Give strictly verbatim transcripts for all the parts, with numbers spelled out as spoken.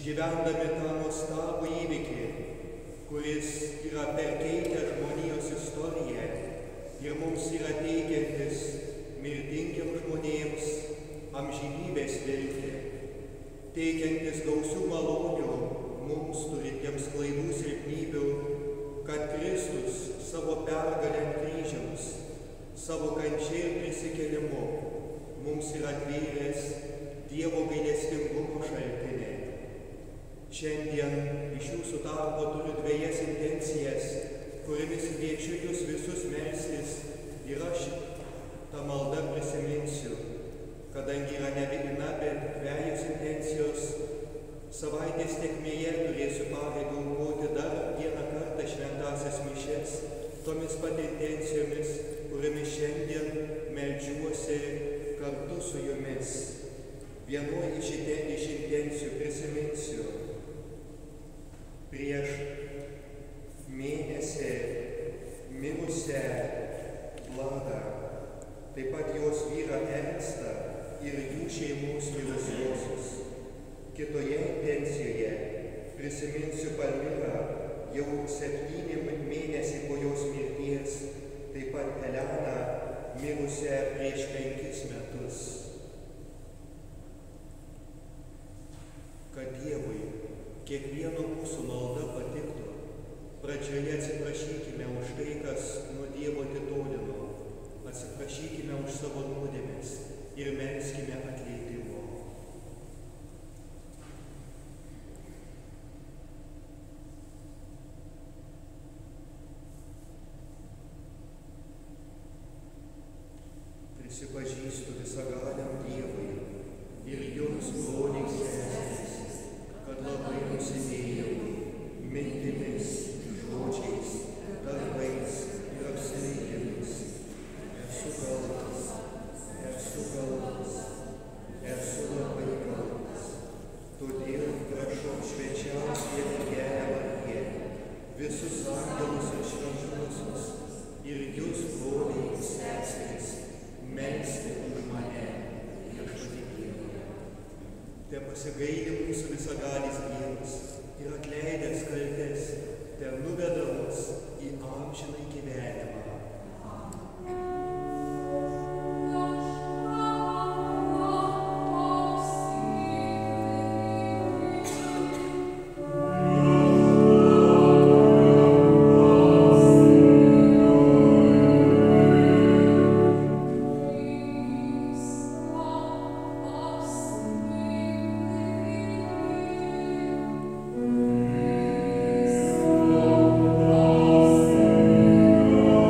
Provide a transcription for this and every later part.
išgyvendami tą nuostabų įvykį, kuris yra perkeitęs žmonijos istoriją ir mums yra teikiantis mirtingiems žmonėms amžinybės viltį, teikiantis gausių malonių mums turintiems klaidų silpnybių, kad Kristus savo pergalę ant kryžiaus, savo kančia ir prisikėlimu mums yra atvėręs Dievo gailestingumo šaltinį. Šiandien iš jūsų tarpo turiu dviejas intencijas, kuriamis kviečiu jūs visus melstis ir aš tą maldą prisiminsiu, kadangi yra ne viena, bet dvejos intencijos. Savaitės tėkmėje turėsiu pareigą aukoti dar vieną kartą šventąsias mišias, tomis pat intencijomis, kuriamis šiandien meldžiuosi kartu su jumis. Vienoje iš intencijų prisiminsiu prieš mėnesį mirusią Vladą, taip pat jos vyrą Ernstą ir jų šeimos mirusiuosius. Kitoje intencijoje prisiminsiu Palmirą, jau septyni mėnesiai po jos mirties, taip pat Eleną, mirusią prieš penkis metus. Kad Dievui kiekvieno mūsų malda patiktų, pradžioje atsiprašykime už tai, kas nuo Dievo atitolino, atsiprašykime už savo nuodėmes ir melskime atleidimo. Prisipažįstu visagaliam Dievui ir jums, broliai seserys, kad labai nusidėjau mintimis, žodžiais, darbais ir apsileidimais. Esu kaltas, esu kaltas, esu labai kaltas. Todėl prašau švenčiausią mergelę Mariją, visus angelus ir šventuosius ir jūs, broliai seserys, melskite už mane, viešpatie Dieve. Te pasigaili mūsų visagalis Dievas ir atleidęs kaltes, te nuveda mus į amžinąjį gyvenimą. Oh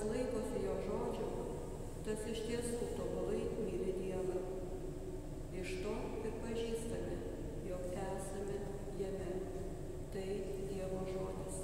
laikosi jo žodžio, tas iš tiesų tobulai myli Dievą. Iš to ir pažįstame, jog esame jame. Tai Dievo žodis.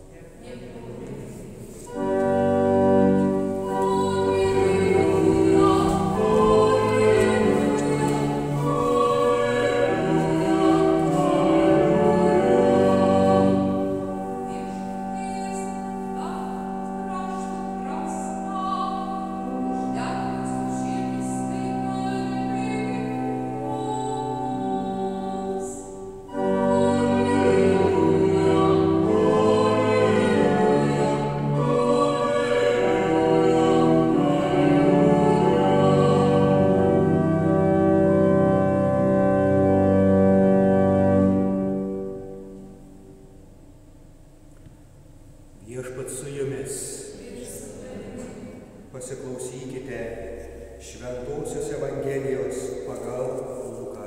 Viešpats su jumis. Pasiklausykite Šventosios Evangelijos pagal Luką.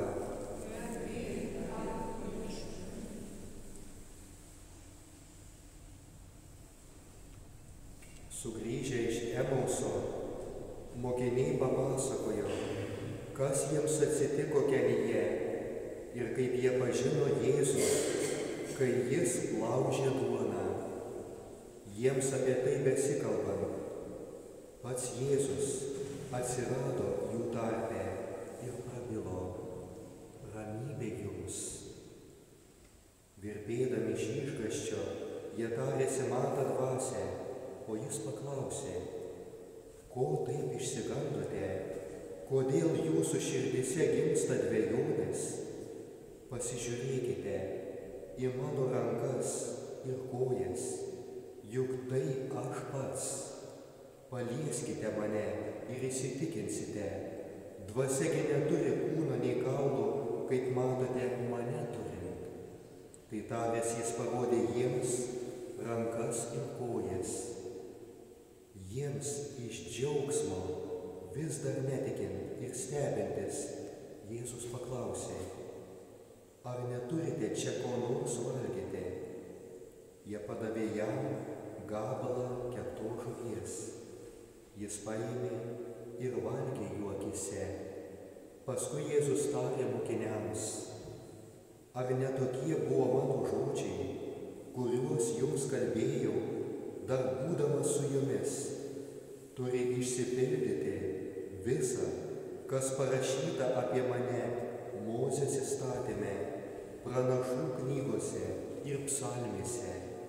Sugrįžę iš Emauso, mokiniai papasakojo, kas jiems atsitiko kelyje ir kaip jie pažino Jėzų, kai jis laužė duoną. Jiems apie tai besikalbant, pats Jėzus atsirado jų tarpe ir prabilo: ramybė jums. Virpėdami iš išgąsčio, jie tarėsi matą dvasią, o jis paklausė: ko taip išsigandote, kodėl jūsų širdise gimsta dvejonės? Pasižiūrėkite į mano rankas ir kojas, juk tai aš pats. Palieskite mane ir įsitikinsite, dvasiagi neturi kūno nei kaulų, kaip matote mane turint. Tai taręs jis parodė jiems rankas ir kojas. Jiems iš džiaugsmo, vis dar netikint ir stebintis, Jėzus paklausė: ar neturite čia ko nors valgyti? Jie padavė jam gabalą keptos žuvies. Jis paėmė ir valgė jų akyse. Paskui Jėzus tarė mokiniams: ar ne tokie buvo mano žodžiai, kuriuos jums kalbėjau, dar būdamas su jumis? Turi išsipildyti visa, kas parašyta apie mane Mozės įstatyme, pranašų knygose ir psalmėse.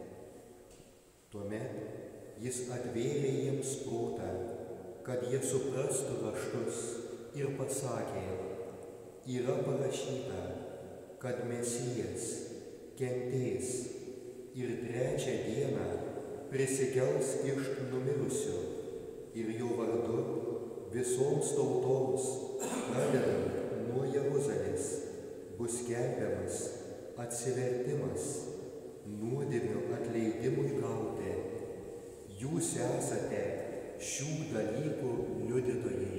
Tuomet jis atvėrė jiems protą, kad jie suprastų raštus, ir pasakė: yra parašyta, kad Mesijas kentės ir trečią dieną prisikels iš numirusių, ir jo vardu visoms tautoms, pradedant nuo Jeruzalės, bus skelbiamas atsivertimas nuodėmių atleidimui gauti. Jūs esate šių dalykų liudytojai.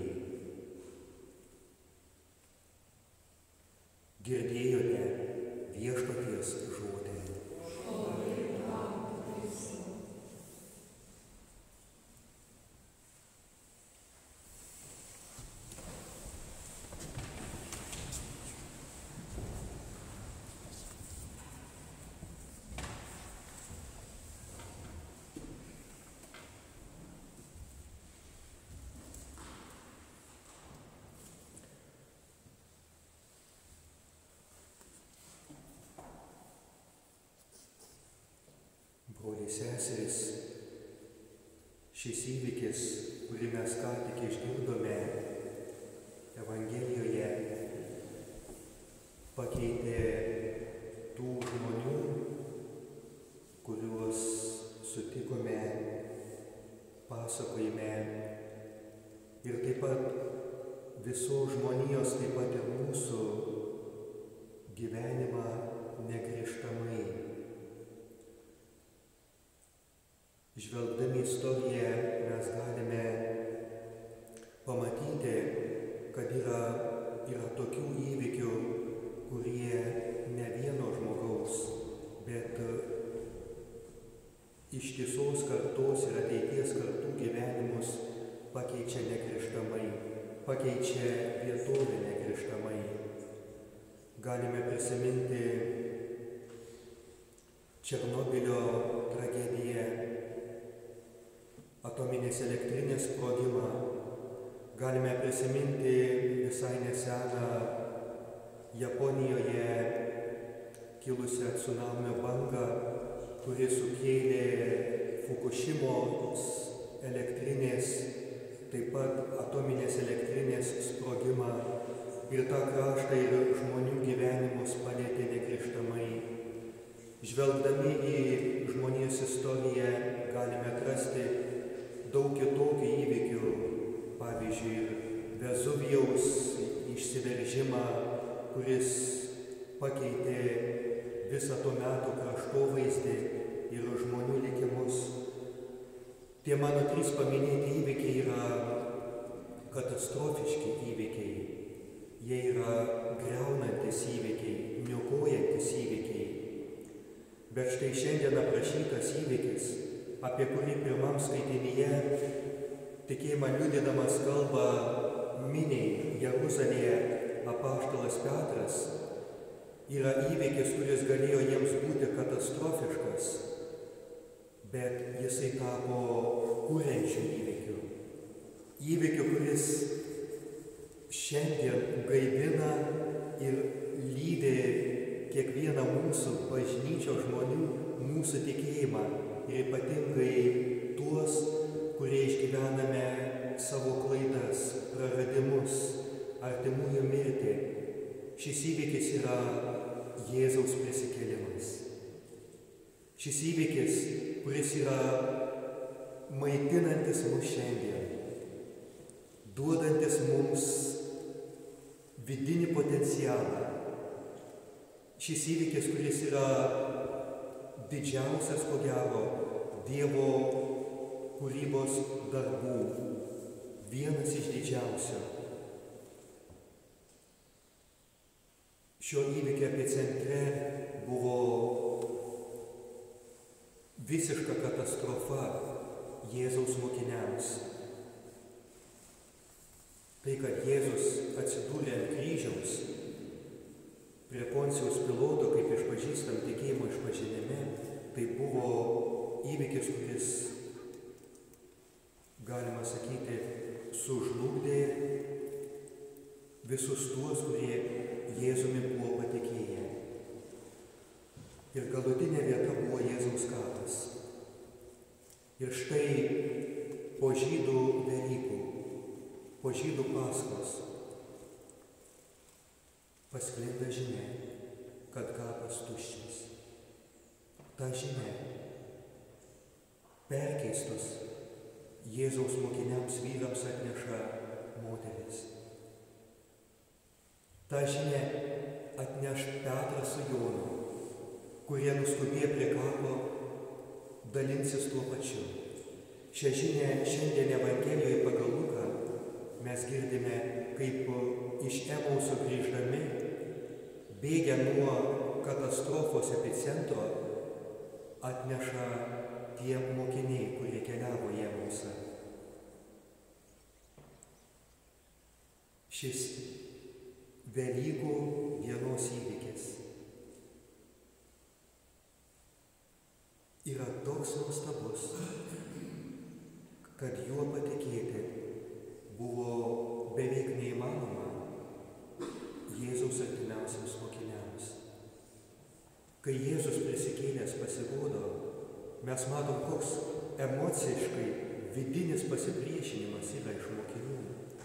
Girdėjote Viešpaties žodį. Broliai seserys, šis įvykis, kurį mes ką tik išgirdome Evangelijoje, pakeitė tų žmonių, kuriuos sutikome pasakojime, ir taip pat visos žmonijos, taip pat ir mūsų gyvenimą negrįžtamai. Žvelgdami istoriją mes galime pamatyti, kad yra, yra tokių įvykių, kurie ne vieno žmogaus, bet ištisos kartos ir ateities kartų gyvenimus pakeičia negrįžtamai, pakeičia vietovę negrįžtamai. Galime prisiminti Černobylio tragediją, atominės elektrinės sprogimą. Galime prisiminti visai neseną Japonijoje kilusią tsunamio bangą, kuri sukėlė Fukušimos elektrinės, taip pat atominės elektrinės sprogimą ir tą kraštą ir žmonių gyvenimus palietė negrįžtamai. Žvelgdami į žmonijos istoriją galime atrasti daug kitokių įvykių, pavyzdžiui, Vezuvijaus išsiveržimą, kuris pakeitė visą to meto kraštovaizdį ir žmonių likimus. Tie mano trys paminėti įvykiai yra katastrofiški įvykiai. Jie yra greunantis įvykiai, niokojantis įvykiai. Bet štai šiandien aprašytas įvykis, apie kurį pirmam skaitinyje tikėjimą liudydamas kalba miniai Jeruzalėje apaštalas Petras, yra įvykis, kuris galėjo jiems būti katastrofiškas, bet jisai tapo kuriančiu įvykiu. Įvykiu, kuris šiandien gaivina ir lydi kiekvieną mūsų bažnyčios žmonių, mūsų tikėjimą ir ypatingai tuos, kurie išgyvename savo klaidas, praradimus, artimųjų mirtį. Šis įvykis yra Jėzaus prisikėlimas. Šis įvykis, kuris yra maitinantis mus šiandien, duodantis mums vidinį potencialą. Šis įvykis, kuris yra didžiausias, ko gero, Dievo kūrybos darbų, vienas iš didžiausių. Šio įvykio epicentre buvo visiška katastrofa Jėzaus mokiniams. Tai, kad Jėzus atsidūrė ant kryžiaus prie Poncijaus Piloto, kaip išpažįstam tikėjimo išpažinime, tai buvo įvykis, kuris, galima sakyti, sužlugdė visus tuos, kurie Jėzumi buvo patikėję. Ir galutinė vieta buvo Jėzaus kapas. Ir štai po žydų Velykų, po žydų Paskos pasklinda žinia, kad kapas tuščias. Ta žinia perkeistus Jėzaus mokiniams vyrams atneša moteris. Ta žinia atneš Petras su Jonu, kurie nuskubėjo prie kapo, dalinsis tuo pačiu. Šią žinią šiandien Evangelijoje pagal Luką mes girdime, kaip iš Emauso grįždami, bėgę nuo katastrofos epicentro, atneša tie mokiniai, kurie keliavo į Emausą. Šis Velykų dienos įvykis yra toks nuostabus, kad juo patikėti buvo beveik neįmanoma Jėzaus artimiausiams mokiniams. Kai Jėzus prisikėlęs pasirodo, mes matom, koks emociškai vidinis pasipriešinimas yra iš mokinių.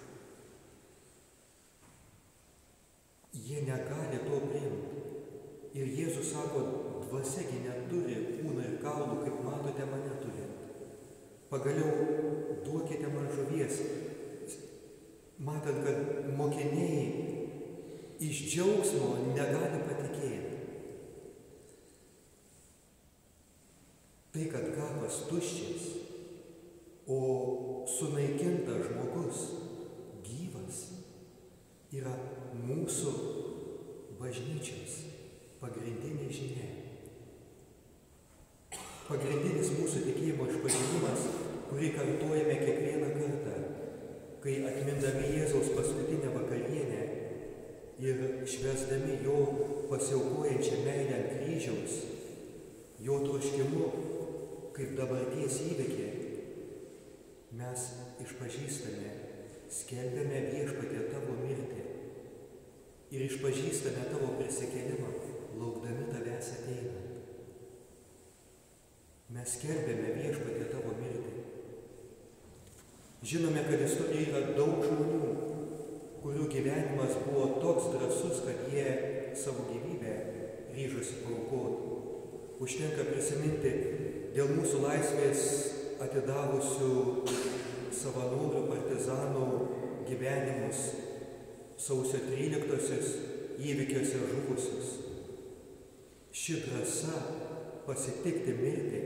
Jie negali to priimti. Ir Jėzus sako, dvasiagi neturi kūno ir kaulų, kaip matote mane turint. Pagaliau duokite man žuvies. Matant, kad mokiniai iš džiaugsmo negali patikėti. Tai, kad kapas tuščias, o sunaikintas žmogus gyvas, yra mūsų bažnyčios pagrindinė žinia. pagrindinis mūsų tikėjimo išpažinimas, kurį kartuojame kiekvieną kartą, kai atmindami Jėzaus paskutinę vakarienę ir švęsdami jo pasiaukojančią meilę ant kryžiaus, jo troškimu kaip dabarties įvykį, mes išpažįstame, skelbiame Viešpatie tavo mirtį ir išpažįstame tavo prisikėlimą, laukdami tavęs ateinant. Mes skelbiame Viešpatie tavo mirtį. Žinome, kad istorijoje yra daug žmonių, kurių gyvenimas buvo toks drąsus, kad jie savo gyvybę ryžosi paaukoti. Užtenka prisiminti dėl mūsų laisvės atidavusių savanorių partizanų gyvenimus sausio tryliktosios įvykiuose žuvusius. Ši drąsa pasitikti mirtį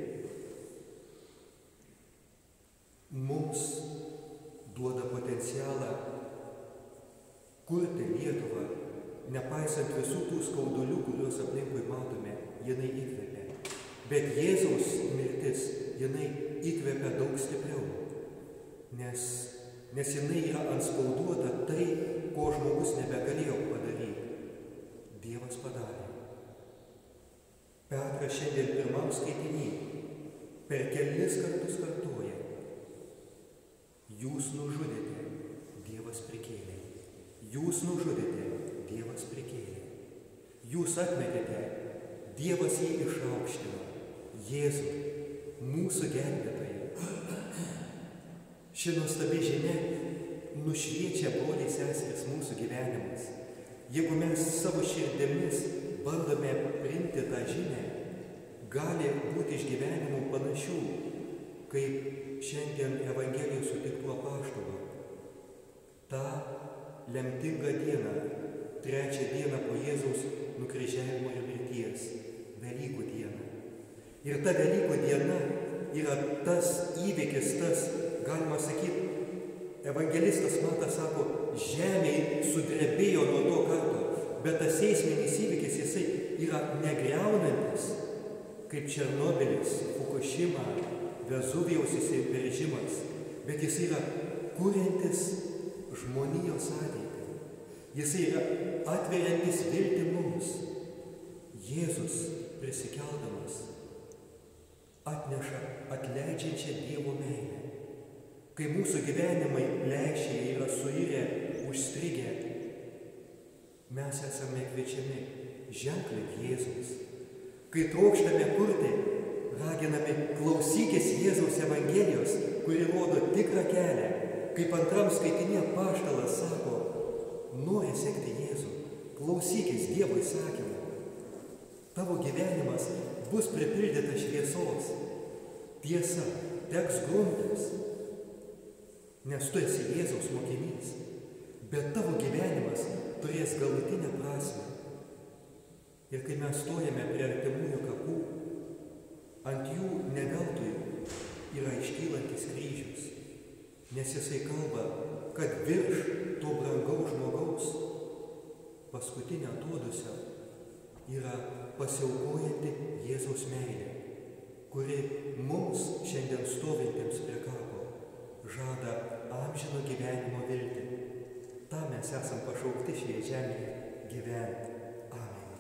mums duoda potencialą kurti Lietuvą, nepaisant visų tų skaudulių, kuriuos aplinkui matome, jinai įkvepia. Bet Jėzaus mirtis, jinai įkvepia daug stipriau, nes, nes jinai yra anspauduota tai, ko žmogus nebegalėjo padaryti. Dievas padarė. Petras šiandien pirmam skaitiny per kelis kartus kartuoja: jūs nužudėte, Dievas prikėlė. Jūs nužudėte, Dievas prikėlė. Jūs atmetėte, Dievas jį išaukštino. Jėzų, mūsų gelbėtojai. Ši nuostabi žinia nušviečia, broliai seserys, mūsų gyvenimus. Jeigu mes savo širdimis bandome priimti tą žinią, gali būti išgyvenimų panašių, kaip šiandien Evangelijos sutiktų apaštalų. Ta lemtingą dieną, trečią dieną po Jėzaus nukryžiavimo ir mirties, Velykų dieną. Ir ta Velykų diena yra tas įvykis, tas, galima sakyti, evangelistas Matas sako, žemė sudrebėjo nuo to karto, bet tas seisminis įvykis, jisai yra negriaunantis, kaip Černobilis, Fukushima, Vezuvijaus įsiveržimas, bet jis yra kuriantis žmonijos ateitį. Jis yra atveriantis viltį mums. Jėzus prisikeldamas atneša atleidžiančią Dievo meilę. Kai mūsų gyvenimai pleišiai yra suirę, užstrigę, mes esame kviečiami ženklinti Jėzaus. Kai trokštame kurti, raginami klausykis Jėzaus Evangelijos, kuri rodo tikrą kelią. Kaip antram skaitinė apaštalas sako, nori sekti Jėzų, klausykis Dievo įsakymų. Tavo gyvenimas bus pripildytas šviesos. Tiesa, teks grumtis, nes tu esi Jėzaus mokinys, bet tavo gyvenimas turės galutinę prasmę. Ir kai mes stojame prie artimųjų kapų, ant jų ne veltui yra iškylantis kryžius, nes jisai kalba, kad virš to brangaus žmogaus paskutinė atodusio yra pasiaukojanti Jėzaus meilė, kuri mums šiandien stovintiems prie kapo žada amžino gyvenimo viltį. Ta mes esam pašaukti šioje žemėje gyventi. Amen.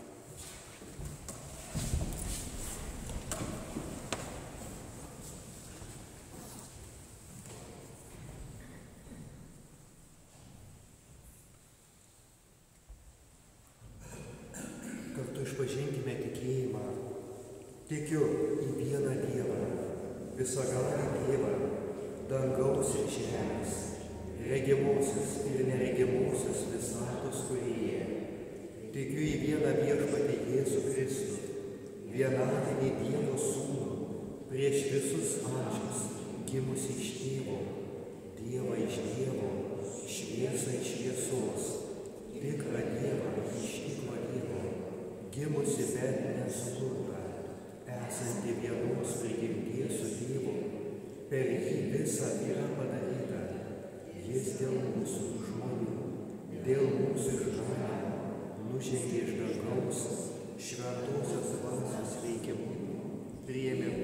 Kartu išpažinkime tikėjimą. Tikiu į vieną Dievą, visagalį Dievą, dangaus ir žemės, regimuosius ir neregimuosius visatos kūrėją. Tikiu į vieną Viešpatį Jėzų Kristų, vienatinį Dievo Sūnų, prieš visus amžius, gimusį iš Tėvo, Dievą iš Dievo, šviesą iš šviesos, tikrą Dievą iš tikro Dievo, gimusi bet nesukurta, esanti vienos prigimties su Dievu, per jį visa yra padaryta. Jis dėl mūsų žmonių, dėl mūsų išganymo, nužengė iš dangaus šventosios dvasios veikimu, priėmė kūną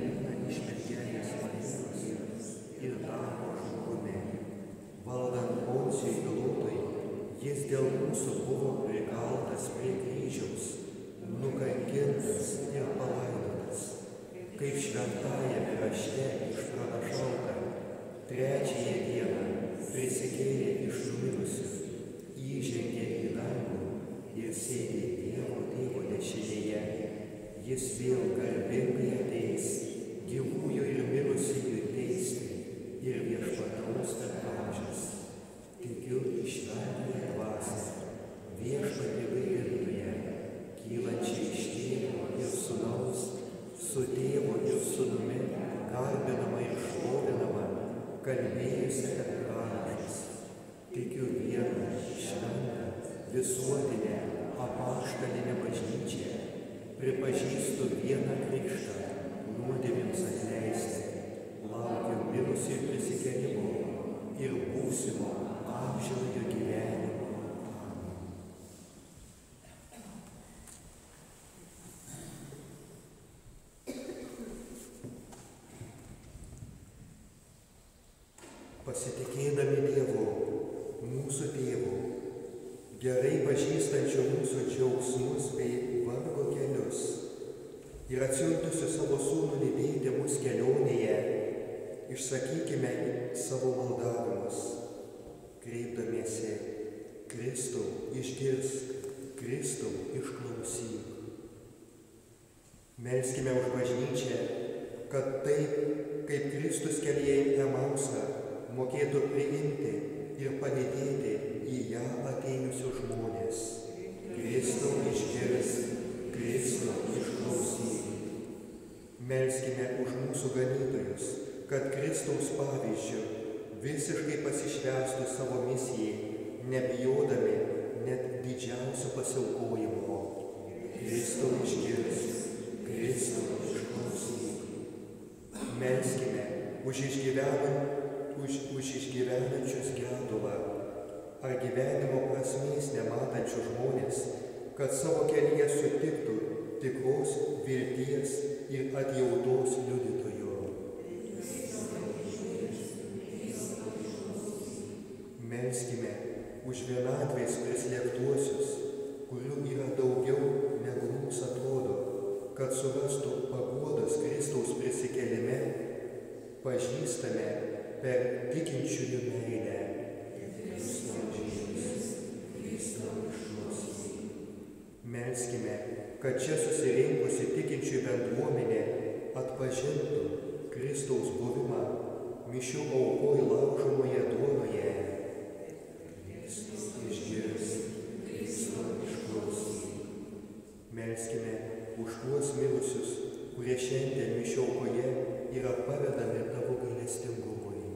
iš mergelės Marijos ir tapo žmogumi. Valdant Poncijui Pilotui, jis dėl mūsų buvo prikaltas prie kryžiaus, nukankintas ir palaidotas. Kaip šventajame rašte išpranašauta, trečiąją dieną prisikėlė iš numirusių, įžengė į dangų ir sėdė Dievo Tėvo dešinėje. Jis vėl garbingai ateis, gyvųjų ir mirusiųjų teisti ir viešpataus per amžius. Tikiu į šventąją dvasią, viešpatį gaivintoją, kylančią iš Tėvo ir Sūnaus, su Tėvu ir Sūnumi, garbinama ir šlovinama, kalbėjusią per pranašus. Tikiu vieną šventą, visuotinę, apaštalinę bažnyčią, pripažįstu vieną krikštą, nuodėmėms atleisti, laukiu mirusiųjų prisikėlimo ir būsimo amžinojo gyvenimo. Amen. Pasitikėdami Dievu, mūsų Tėvu, gerai pažįstančiu mūsų džiaugsmus bei vargo kelius ir atsiuntusiu savo sūnų lydėti mus kelionėje, išsakykime savo maldavimus, kreipdamiesi: Kristau, išgirsk, Kristau, išklausyk. Melskime už bažnyčią, kad taip, kaip Kristus kelyje į Emausą, mokėtų priimti ir palydėti į ją atėjusius žmonės. Kristau, išgirsk, Kristau, išklausyk. Melskime už mūsų ganytojus, kad Kristaus pavyzdžiu visiškai pasišvęstų savo misijai, nebijodami net didžiausio pasiaukojimo. Kristau, išgirsk, Kristau, išklausyk. Melskime už išgyvenant Už, už išgyvenančius gedulą ar gyvenimo prasmės nematančius žmonės, kad savo kelyje sutiktų tikros vilties ir atjautos liudytojo. Melskime už vienatvės prislėgtuosius, kurių yra daugiau negu mums atrodo, kad surastų paguodos Kristaus prisikėlime, pažįstame per tikinčiųjų meilę. Kristau, išgirsk, Kristau, išklausyk. Melskime, kad čia susirinkusi tikinčiųjų bendruomenė atpažintų Kristaus buvimą mišių aukoj laužomoje duonoje. Kristau, išgirsk, Kristau, išklausyk. Melskime už tuos mirusius, kurie šiandien mišių aukoje yra pavedami tavo gailestingumui.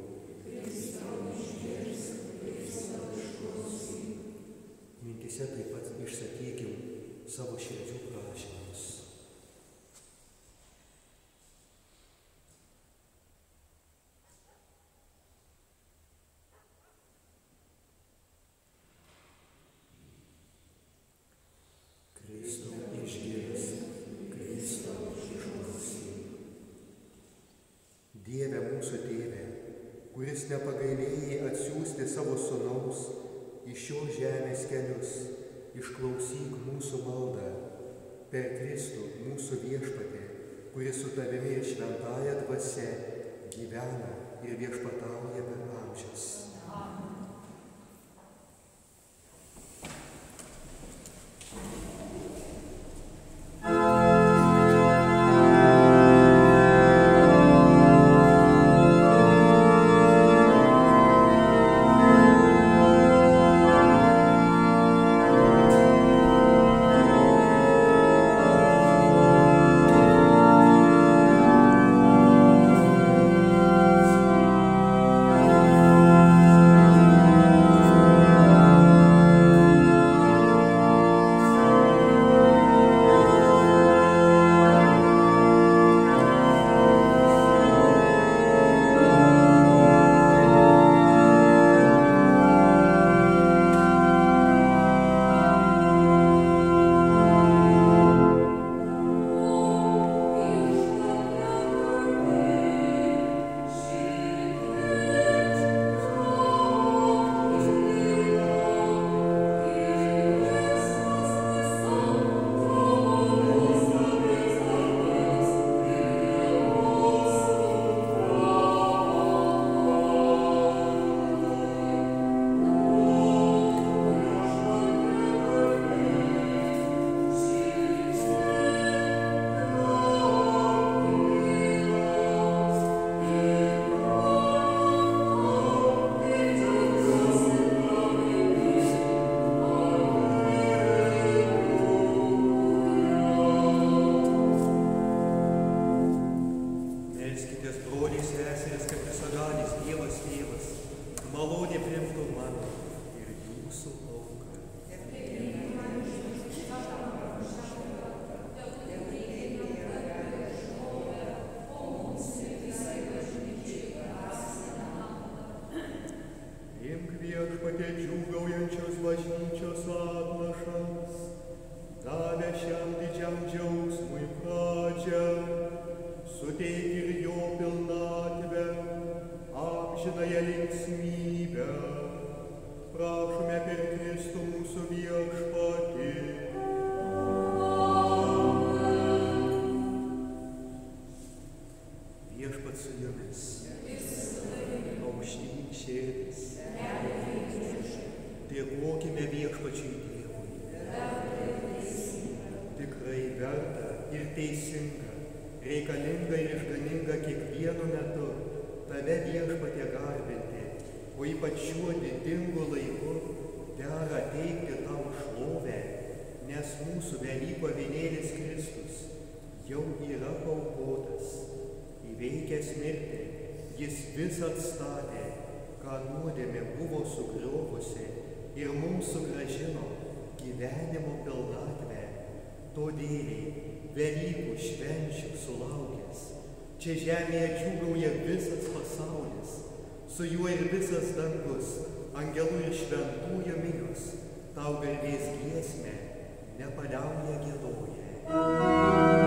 Mintyse taip pat išsakykim savo širdžių prašymus. Kristau, išgirsk, Kristau, išklausyk. Dieve mūsų Tėve, kuris nepagailėjai atsiųsti savo Sūnaus į šios žemės kelius, išklausyk mūsų maldą per Kristų mūsų viešpatį, kuris su tavimi ir šventąja dvasia gyvena ir viešpatauja per amžius. Amen. teisinga, reikalinga ir išganinga kiekvienu metu tave viešpatie garbinti, o ypač šiuo didingu laiku dera teikti tau šlovę, nes mūsų Velykų avinėlis Kristus jau yra paaukotas, įveikęs mirtį, jis vis atstatė, ką nuodėmė buvo sugriovusi ir mums sugrąžino gyvenimo pilnatvę. Todėl Velykų švenčių sulaukęs, čia žemėje džiūgauja visas pasaulis, su juo ir visas dangus, angelų ir šventųjų minios, tau garbės giesmę nepaliauja giedoję.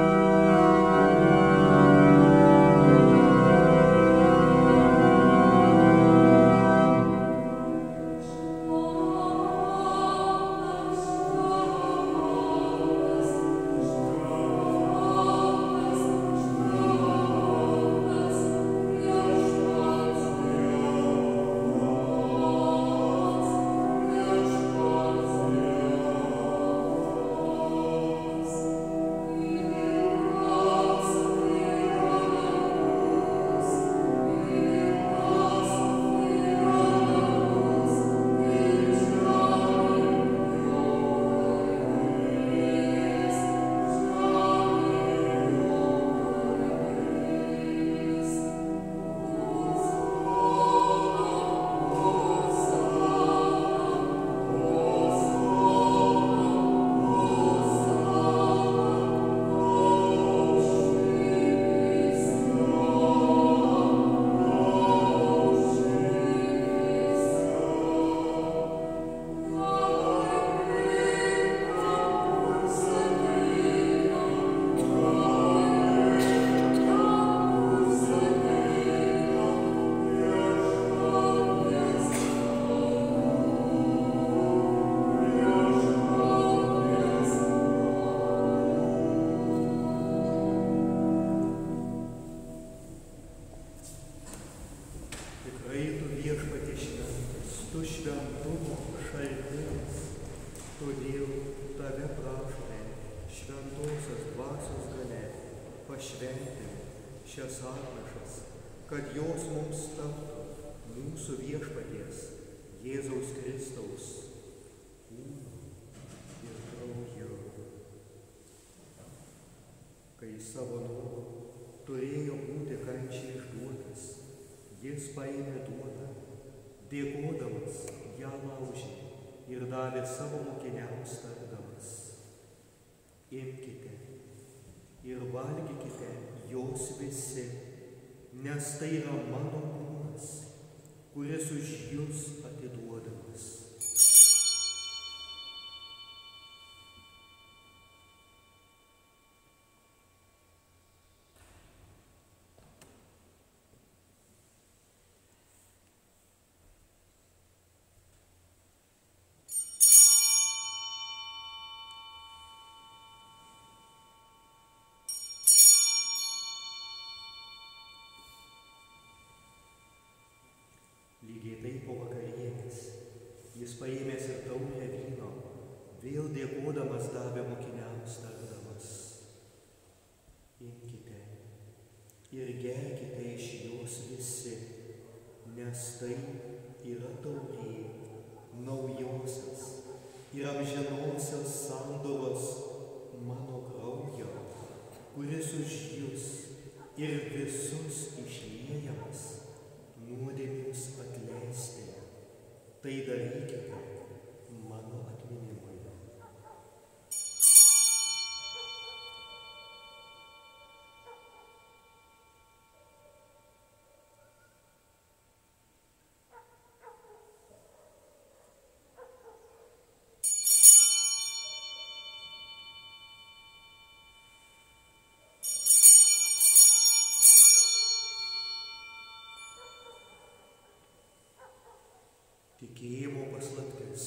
Šias atnašas, kad jos mums taptų mūsų viešpaties Jėzaus Kristaus kūnu ir krauju. Kai savo noru turėjo būti kančiai išduotas, jis paėmė duoną, dėkodamas ją laužė ir davė savo mokiniams tardamas: imkite ir valgykite jos visi, nes tai yra mano kūnas, kuris už jus atiduodamas. Lygiai taip po vakarienės jis paėmęs ir taurę vyno, vėl dėkodamas davė mokiniams tardamas: imkite ir gerkite iš jos visi, nes tai yra taurė naujosios ir amžinosios sandoros mano kraujo, kuris už jus ir visus išliejamas nuodėmėms atleisti. Tai darykite mano atminimui. Tikėjimo paslaptis.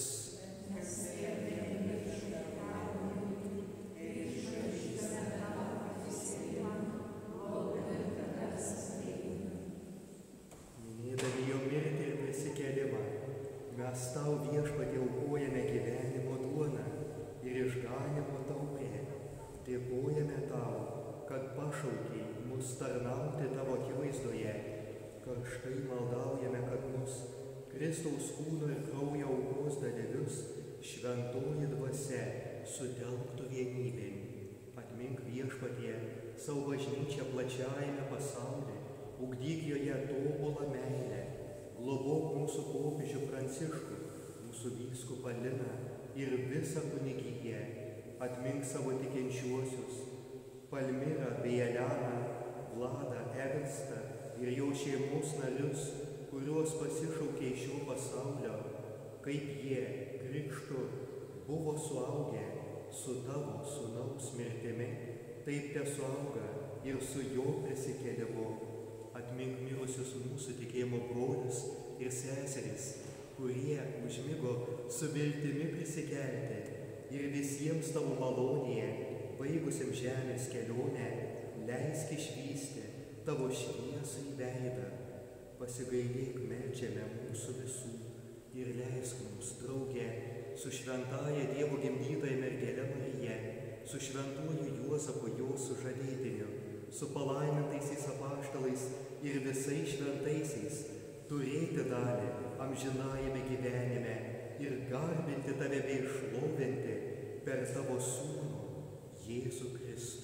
Minėdami jo mirtį ir prisikėlimą, mes tau viešpatie aukojame gyvenimo duoną ir išganimo taurę, dėkojame tau, kad pašaukei mus tarnauti tavo akivaizdoje. Karštai maldaujame, kad mus Kristaus kūno ir kraujo aukos dalyvius šventoji dvasia sutelktų vienybėn. Atmink viešpatie savo bažnyčią plačiajame pasaulyje, ugdyk joje tobulą meilę, globok mūsų popiežių Pranciškų, mūsų vyskupą Liną ir visą kunigiją, atmink savo tikinčiuosius, Palmirą bei Eleną, Vladą, Ernstą ir jo šeimos narius, kuriuos pasišaukė iš šio pasaulio, kaip jie krikštu buvo suaugę su tavo sūnaus mirtimi, taip tesuauga ir su jo prisikėlimu. Atmink mirusius mūsų tikėjimo brolius ir seseris, kurie užmigo su viltimi prisikelti, ir visiems tavo malonėje, baigusiam žemės kelionę, leisk išvysti tavo šviesą į veidą. Pasigailėk, meldžiame mūsų visų ir leisk mums drauge su šventaja Dievo gimdytoja mergele Marija, su šventuoju Juozapu jo sužadėtiniu, su palaimintaisiais apaštalais ir visais šventaisiais turėti dalį amžinajame gyvenime ir garbinti tave bei šlovinti per tavo sūnų Jėzų Kristų.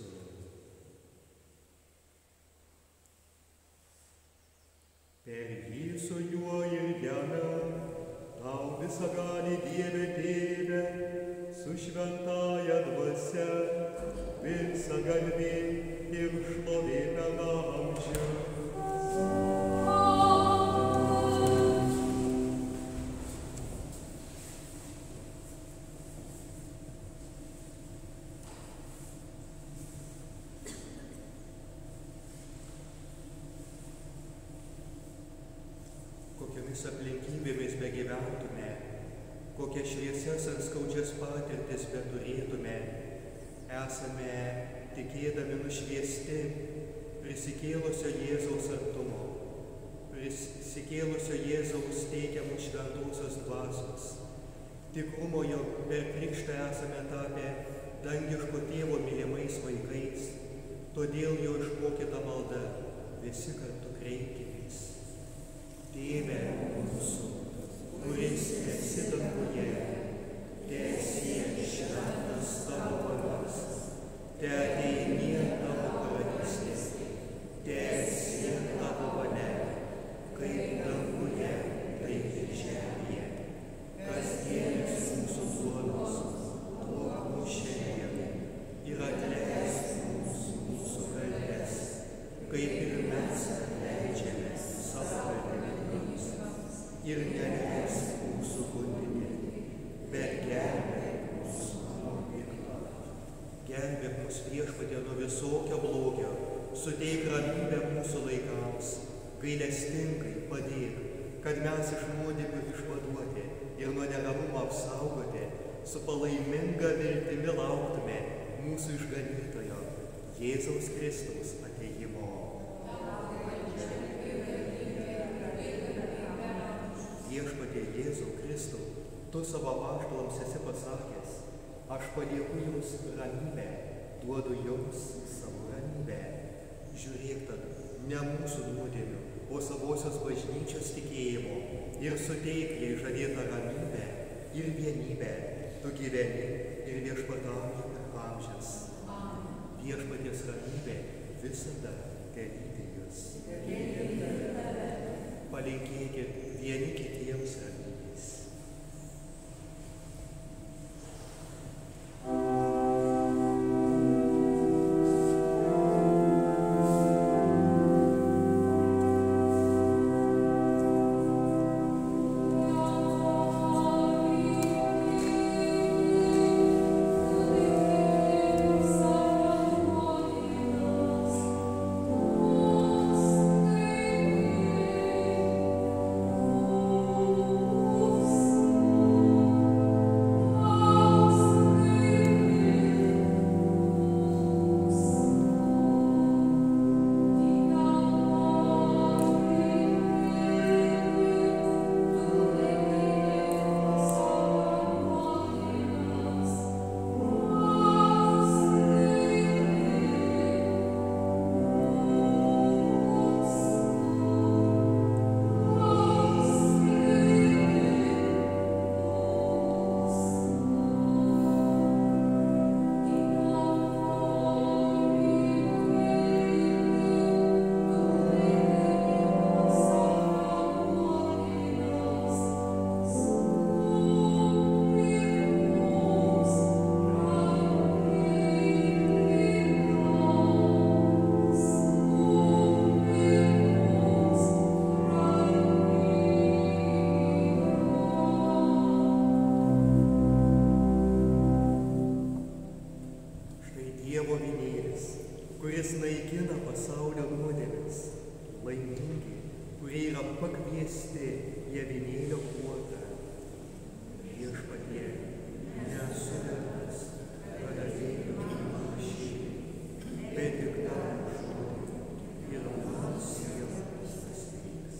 Per jį su juo ir jame, tau visagali Dieve Tėve, su šventaja dvasia, visa garbė ir šlovė per amžius. Kokiomis aplinkybėmis begyventume, kokias šviesias ar skaudžias patirtis beturėtume, esame tikėdami nušviesti prisikėlusio Jėzaus artumo, prisikėlusio Jėzaus teikiamų šventosios dvasios, tikrumo, jog per krikštą esame tapę dangiško tėvo mylimais vaikais, todėl jo išmokyta malda visi kartu kreipkimės. Tėve mūsų, kuris esi danguje, teesie šventas tavo vardas, teateinie tavo karalystė, teesie tavo valia, kaip danguje, taip ir žemėje. Kasdienis mūsų duonos, duok mums šiandien ir atleisk mums mūsų kaltes, kaip ir mes atleidžiame savo kaltininkams. Ir neleisk mūsų gundyti, bet gelbėk mus nuo pikto. Gelbėk mus viešpatie nuo visokio blogio, suteik ramybę mūsų laikams, gailestingai padėk, kad mes iš nuodėmių išvaduoti ir nuo neramumo apsaugoti, su palaiminga viltimi lauktume mūsų išganytojo, Jėzaus Kristaus atėjimo. Viešpatie Jėzau Kristau, tu savo apaštalams esi pasakęs, aš palieku jums ramybę, duodu jums savo ramybę. Žiūrėk tad, ne mūsų nuodėmių, o savosios bažnyčios tikėjimo ir suteik jai žadėtą ramybę ir vienybę, tu gyveni ir viešpatauji per amžius. Viešpaties ramybė visada telydi jus. Palinkėkit vieni kitiems ramybės. Oh pakeisti į avinėlio puotą. Viešpatie, nesu vertas, kad ateitum į mano širdį, bet tik tavo žodį ir mano siela pasveiks.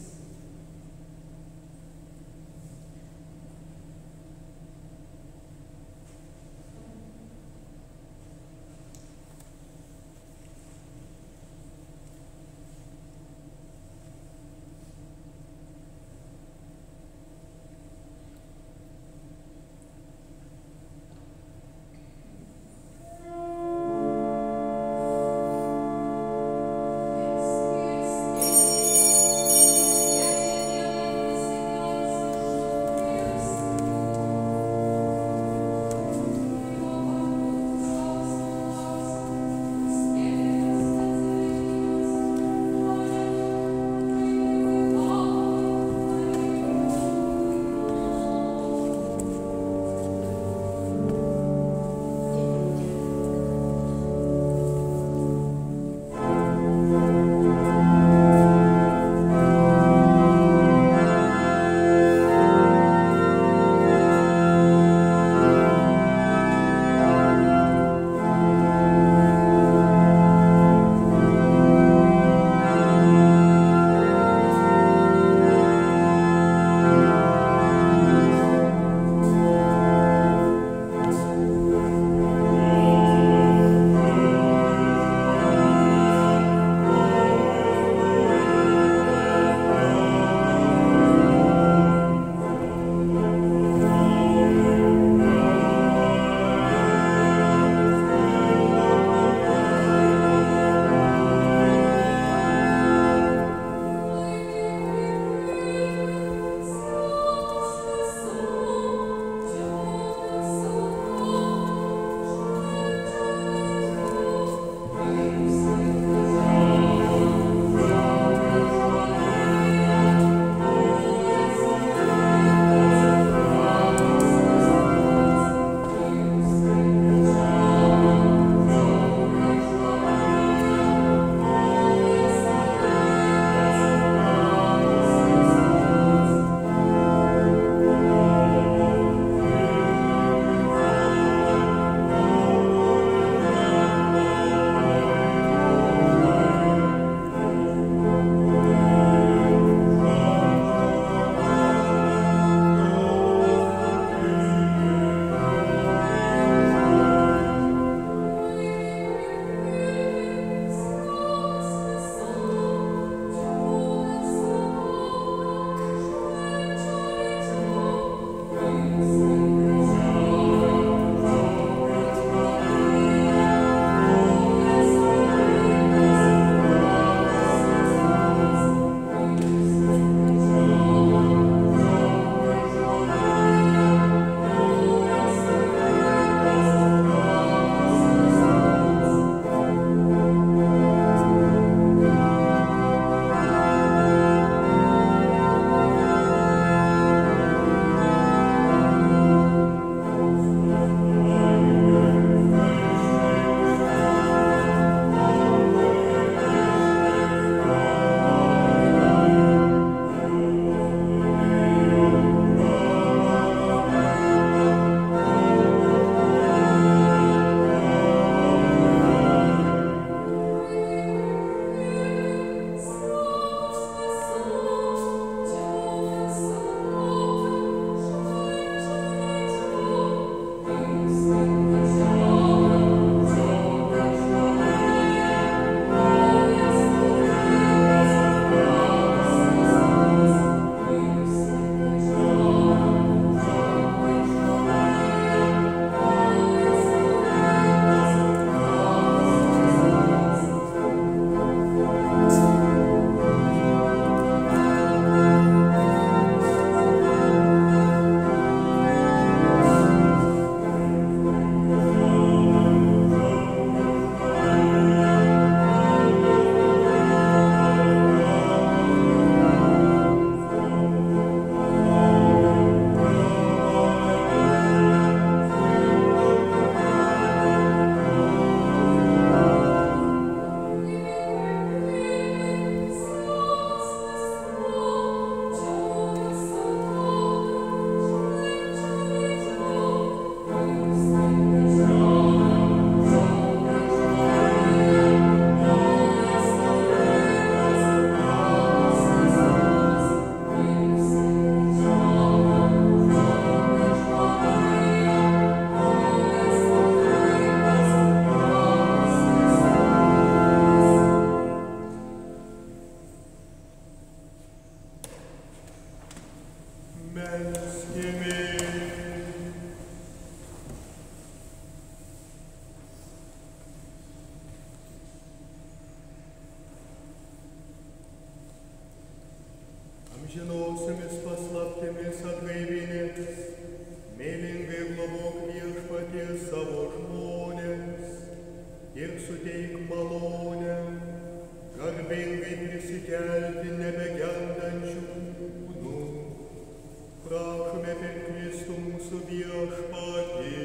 šventosiomis paslaptimis atgaivinės, meilingai globok Viešpatie savo žmonės ir suteik malonę, garbingai prisikelti nebegendančių kūnų. Prašome per Kristų mūsų Viešpatį.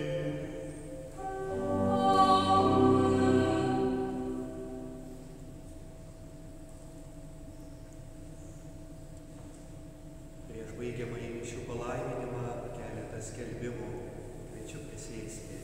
Prieš baigiamąjį mišių palaiminimą keletas skelbimų. Kviečiu prisėsti.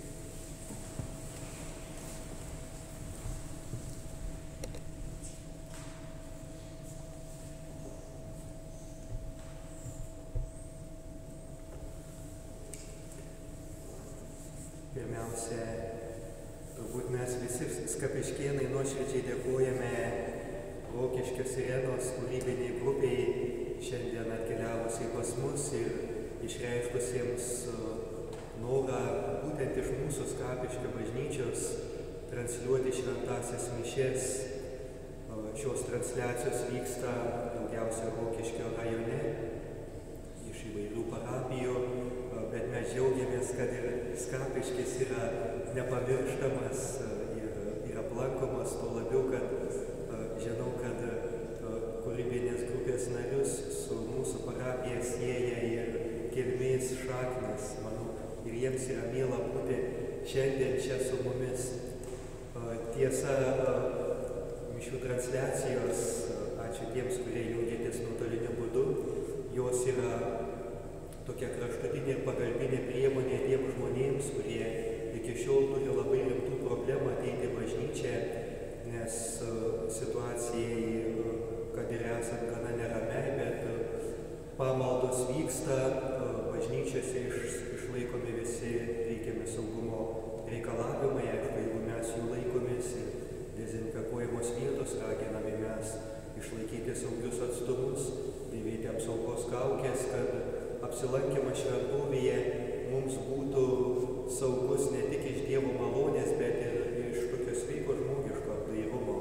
Pirmiausia, turbūt mes visi skapiškėnai nuoširdžiai dėkojame Rokiškio Sirenos kūrybiniai grupiai šiandien atkeliavusiai pas mus ir išreiškusiems norą būtent iš mūsų Skapiškio bažnyčios transliuoti šventąsias mišias. Šios transliacijos vyksta daugiausia Rokiškio rajone, iš įvairių parapijų, bet mes džiaugiamės, kad ir Skapiškis yra nepamirštamas ir, ir aplankomas, tuo labiau, kad žinau, kad kūrybinės grupės narius su mūsų parapija sieja ir kilmės šaknis, manau, ir jiems yra miela būti šiandien čia su mumis. Tiesa, mišių transliacijos, ačiū tiems, kurie jungiatės nuotoliniu būdu, jos yra tokia kraštutinė ir pagalbinė priemonė tiem žmonėms, kurie iki šiol turi labai rimtų problemų ateiti į bažnyčią, nes situacijai, kad ir esant gana neramiai, bet pamaldos vyksta, bažnyčiose iš, išlaikomi visi reikiami saugumo reikalavimai, aišku, jeigu mes jų laikomės ir dezinfekuojamos vietos, raginami mes išlaikyti saugius atstumus, dėvėti apsaugos kaukės, kad apsilankymas šventovėje mums būtų saugus ne tik iš Dievo malonės, bet ir iš tokio sveiko žmogiško apdairumo.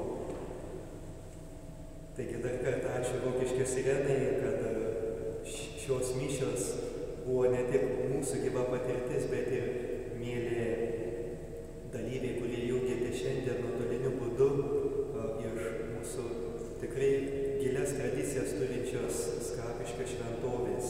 Taigi dar kartą ačiū Rokiškio Sirenai, kad šios mišios buvo ne tik mūsų gyva patirtis, bet ir mėly dalyviai, kurie jungiate šiandien nuotoliniu būdu iš mūsų tikrai gilias tradicijas turinčios Skapiškio šventovės.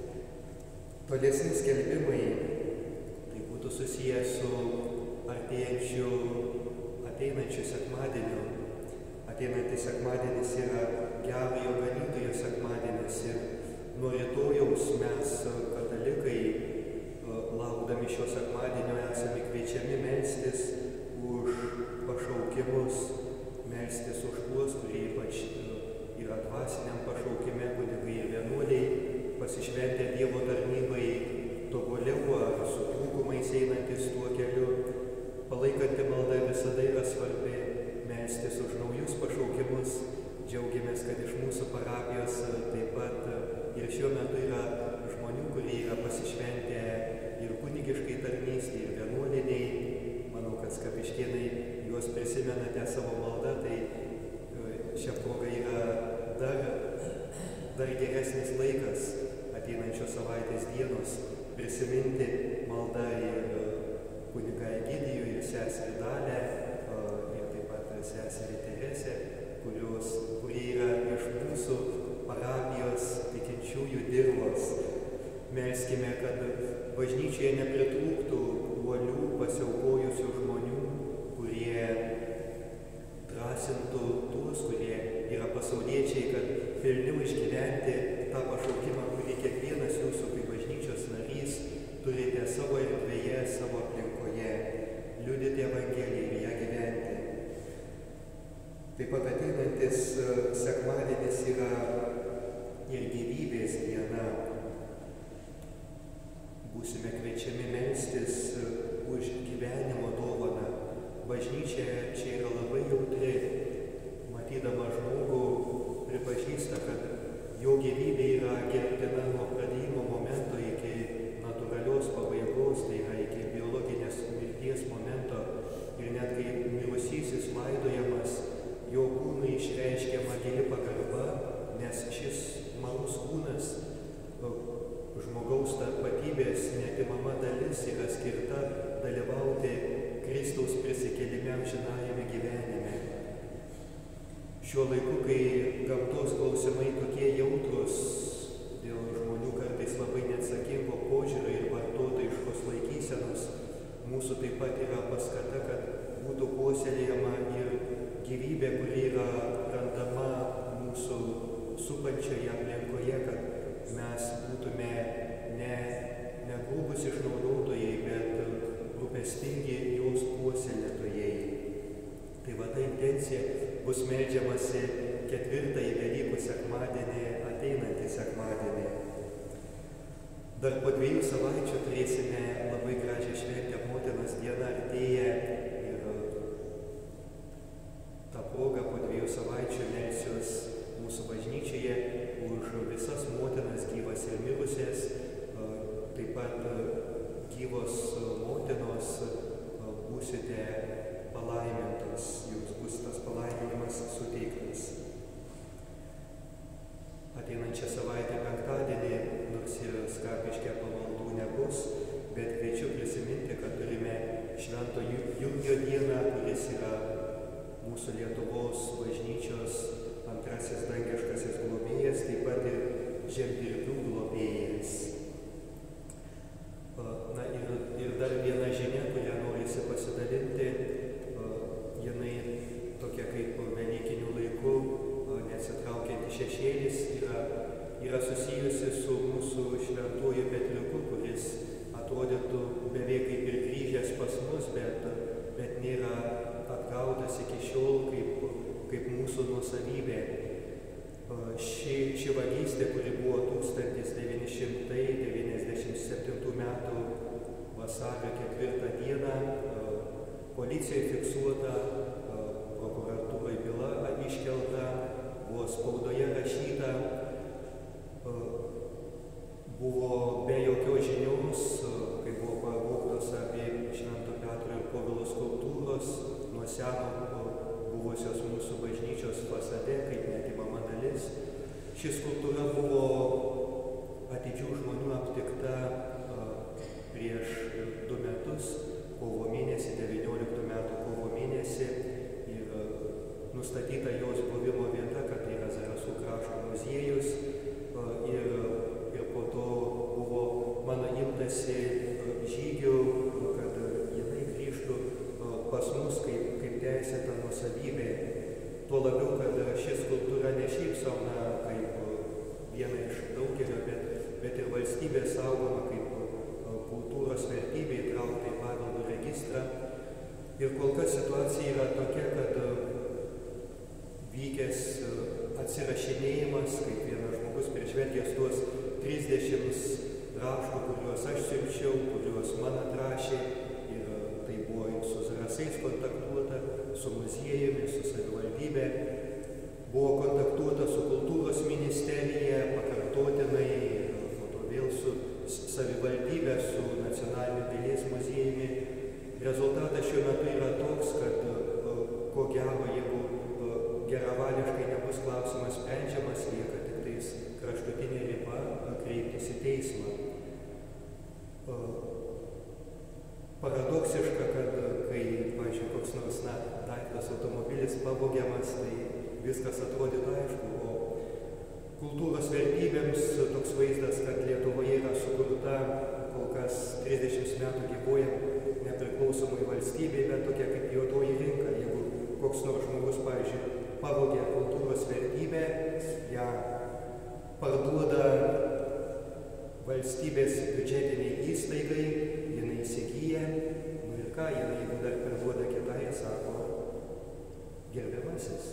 Tolesni skelbimai tai būtų susiję su artėjančiu, ateinančiu sekmadieniu. Ateinantis sekmadienis yra Gerojo Ganytojo sekmadienis ir nuo rytojaus mes, katalikai, laukdami šio sekmadienio, esame kviečiami melstis už pašaukimus, melstis už tuos, kurie ypač yra dvasiniam pašaukime, kunigai ir vienuoliai, pasišventę Dievo tarnybai tobuliau ar su trūkumais einantis tuo keliu. Palaikanti malda visada yra svarbi, melstis už naujus pašaukimus. Džiaugiamės, kad iš mūsų parapijos taip pat ir šiuo metu yra žmonių, kurie yra pasišventę ir kunigiškai tarnystei, ir vienuoliniai. Manau, kad skapiškėnai juos prisimenate savo maldą, tai šią progą yra dar, dar geresnis laikas ateinančios savaitės dienos prisiminti maldą ir kunigą Egidijų, ir seserį Dalę, ir taip pat seserį Teresę, kurios, kurie yra iš mūsų parapijos tikinčiųjų dirvos. Melskime, kad bažnyčioje nepritrūktų uolių pasiaukojusių žmonių, kurie drąsintų tuos, kurie yra pasauliečiai, kad pilniau išgyventi tą pašaukimą, kurį kiekvienas jūsų kaip bažnyčios narys turite savo erdvėje, savo aplinkoje, liudyti Evangeliją ir ją gyventi. Taip pat ateinantis sekmadienis yra ir gyvybės diena. Būsime kviečiami melstis už gyvenimo dovaną. Bažnyčia čia yra labai jautri, matydama žmogų pripažįsta, kad jo gyvybė yra gerbtina nuo pradėjimo momento iki natūralios pabaigos, tai yra iki biologinės mirties momento. Ir net kai mirusysis laidojamas, jo kūnui išreiškiama gili pagarba, nes šis marus kūnas žmogaus tapatybės neatimama dalis yra skirta dalyvauti Kristaus prisikėlime amžinajame gyvenime. Šiuo laiku, kai gamtos klausimai tokie jautrus dėl žmonių kartais labai neatsakingo požiūrio ir vartotojiškos laikysenos, mūsų taip pat yra paskata, kad būtų puoselėjama ir gyvybė, kuri yra randama mūsų supančioje aplinkoje, kad mes būtume ne, ne grūbus išnaudotojai, bet rūpestingi jos puoselėtojai. Tai va ta intencija bus meldžiamasi ketvirtąjį Velykų sekmadienį, ateinantį sekmadienį. Dar po dviejų savaičių turėsime labai gražią šventę, Motinos diena artėja ir tą progą po dviejų savaičių melsiuos mūsų bažnyčioje už visas motinas gyvas ir mirusias, taip pat gyvos motinos būsite palaimintos, jums bus tas palaiminimas suteiktas. Ateinančią savaitę penktadienį, nors ir Skapiške pamaldų nebus, bet kviečiu prisiminti, kad turime Švento Jurgio dieną, kuris yra mūsų Lietuvos bažnyčios antrasis dangiškasis globėjas, taip pat ir žemdirbių globėjas. Na ir, ir dar viena žinia, kurią norisi pasidalinti, jinai tokia kaip velykinių laikų neatsitraukianti šešėlis yra, yra susijusi su mūsų šventuoju Petriuku, kuris atrodytų beveik kaip ir grįžęs pas mus, bet, bet nėra atgautas iki šiol kaip, kaip mūsų nuosavybė. Ši, ši vagystė, kuri buvo tūkstantis devyni šimtai devyniasdešimt septintų metų vasario ketvirtą dieną, policijoje fiksuota, prokuratūrai byla iškelta, buvo spaudoje rašyta, buvo be jokios žinios, kai buvo pavogtos apie Švento Petro ir Povilo skulptūros nuo seno buvusios mūsų bažnyčios fasade, kaip neatimama dalis. Ši skulptūra buvo atidžių žmonių aptikta prieš du metus, kovo mėnesį, devynioliktų metų kovo mėnesį, ir nustatyta jos buvimo vieta, kad tai yra Zarasų krašto muziejus, ir, ir po to buvo mano imtasi žygių, kad jinai grįžtų pas mus kaip, kaip teisėta nuosavybė. Tuo labiau, kad ši skulptūra ne šiaip sauna kaip viena iš daugelio, bet, bet ir valstybė saugoma kaip kultūros vertybė įtraukta į paveldo registrą. Ir kol kas situacija yra tokia, kad vykęs atsirašinėjimas, kaip vienas žmogus peržvelgęs tuos trisdešimt raštų, kuriuos aš siunčiau, kuriuos man atrašė, ir tai buvo ir su Zarasais kontaktuota, su muziejumi, su savivaldybė, buvo kontaktuota su kultūros ministerija, pakartotinai, ir po to vėl su savivaldybė, su nacionaliniu dailės muziejumi. Rezultatas šiuo metu yra toks, kad ko gero, jeigu geravališkai nebus klausimas sprendžiamas, lieka tik tais kraštutinė riba kreiptis į teismą. Paradoksiška, kad kai, pavyzdžiui, koks nors na, daiktas automobilis pavogiamas, tai viskas atrodytų aišku, o kultūros vertybėms toks vaizdas, kad Lietuvoje yra sukurta kol kas trisdešimt metų gyvuoja nepriklausomai valstybei, bet tokia kaip juodoji rinka. Jeigu koks nors žmogus, pavyzdžiui, pavogia kultūros vertybę, ją parduoda valstybės biudžetiniai įstaigai, jinai įsigyja, nu ir ką, jinai jeigu dar parduoda kitai, sako, gerbiamasis,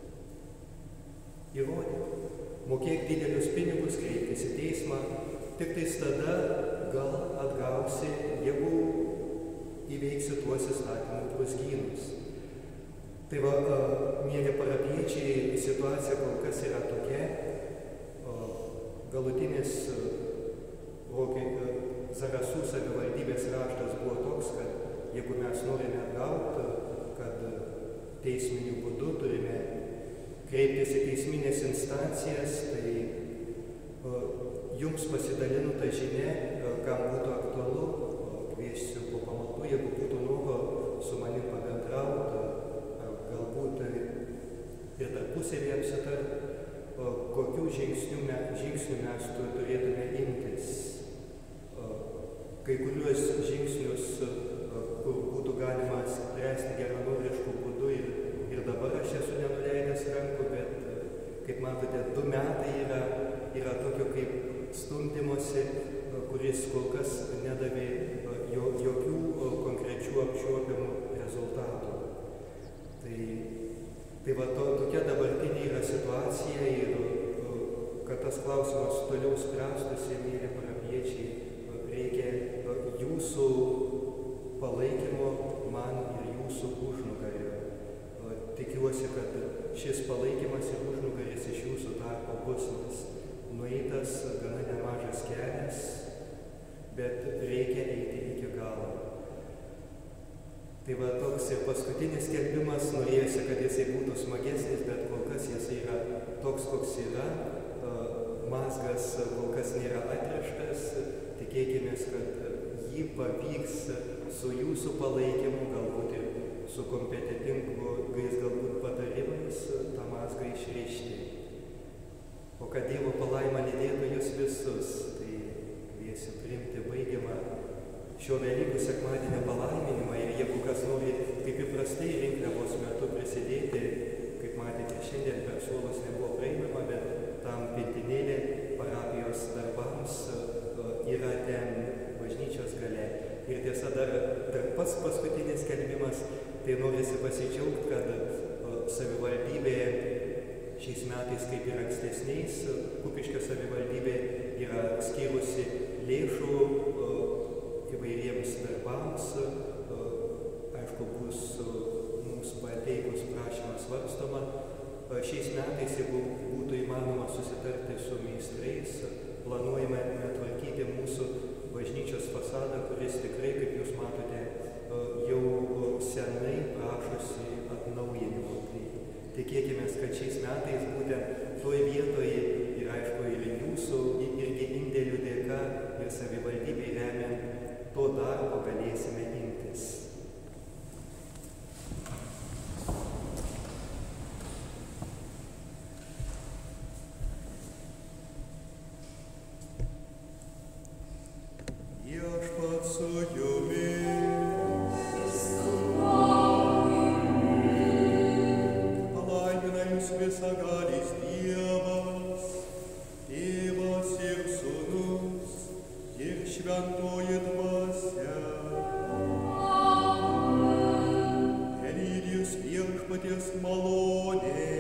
įrodyk, mokėk didelius pinigus, kreipkis į teismą, tik tais tada gal atgausi, jeigu įveiksi tuos įstatymų brūzgynus. Tai va, mėly parapiečiai, situacija kol kas yra tokia, galutinis Zarasų savivaldybės raštas buvo toks, kad jeigu mes norime atgauti, kad teisminiu būdu turime kreiptis į teisminės instancijas, tai jums pasidalinu tą žinią, kam būtų aktualu, kviesiu po pamaldų, jeigu būtų noro su manim pabendrauti, galbūt ir tarpusavį apsitart, kokių žingsnių, žingsnių mes turėtume imtis. Kai kuriuos žingsnius, kur būtų galima spręsti geranoriškų būdų ir, ir dabar aš esu nenuleidęs rankų, bet, kaip matote, du metai yra, yra tokio kaip stumdymosi, kuris kol kas nedavė jo, jokių konkrečių apčiuopiamų rezultatų. Tai, tai va, to, tokia dabartinė yra situacija ir kad tas klausimas toliau spręstųsi, mėly parapijiečiai, reikia jūsų palaikymo man ir jūsų užnugario. Tikiuosi, kad šis palaikymas ir užnugaris iš jūsų tarpo bus, nes nueitas gana nemažas kelias, bet reikia eiti iki galo. Tai va toks ir paskutinis skelbimas, norėjusi, kad jisai būtų smagesnis, bet kol kas jisai yra toks, koks yra. Mazgas kol kas nėra atreštas, tikėkime, kad jį pavyks su jūsų palaikymu, galbūt ir su kompetitingais galbūt patarimais tą mazgą išrišti. O kad Dievo palaima lydėtų jūs visus, tai kviesiu priimti baigiamą šio Velykų sekmadienio palaiminimą ir jeigu kas nori kaip įprastai rinkliavos metu prisidėti, kaip matėte, šiandien per suolus nebuvo prieinama, bet tam pintinėlė parapijos darbams yra ten bažnyčios gale. Ir tiesa, dar, dar pats paskutinis skelbimas, tai norisi pasidžiaugti, kad savivaldybė šiais metais, kaip ir ankstesniais, Kupiškio savivaldybė yra skyrusi lėšų įvairiems darbams. Aišku, bus mums pateikus prašymą svarstoma. Šiais metais, jeigu būtų įmanoma susitarti su meistrais, planuojame tvarkyti mūsų bažnyčios fasadą, kuris tikrai, kaip jūs matote, jau senai prašosi atnaujinimo. Tai tikėkime, kad šiais metais būtent toj vietoje ir aišku ir jūsų irgi indėlių dėka ir savivaldybei remiant to darbo galėsime imtis. Viešpaties malonė